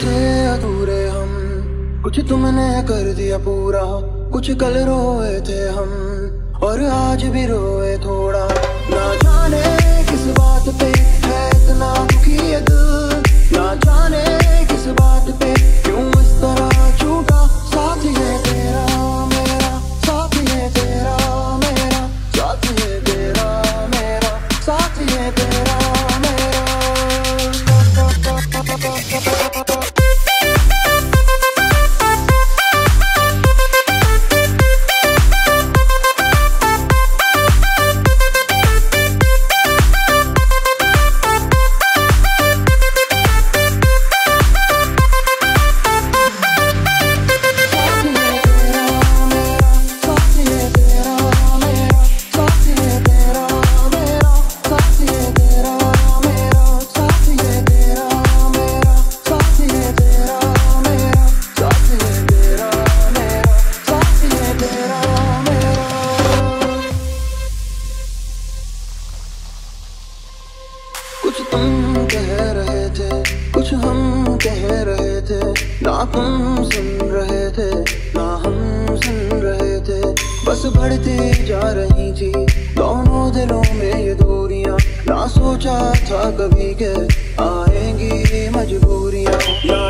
थे अधूरे हम, कुछ तुमने कर दिया पूरा। कुछ कल रोए थे हम और आज भी रोए थोड़ा। ना जाने किस बात पे है इतना दुखी ये दिल, ना जाने किस बात पे क्यों इस तरह छूटा। साथ ये तेरा मेरा, साथ ये तेरा मेरा, साथ ये तेरा मेरा, साथ ये तेरा मेरा। कुछ तुम कह रहे थे, कुछ हम कह रहे थे, ना तुम सुन रहे थे ना हम सुन रहे थे। बस बढ़ती जा रही थी दोनों दिलों में ये दूरियां, ना सोचा था कभी के आएंगी मजबूरियां।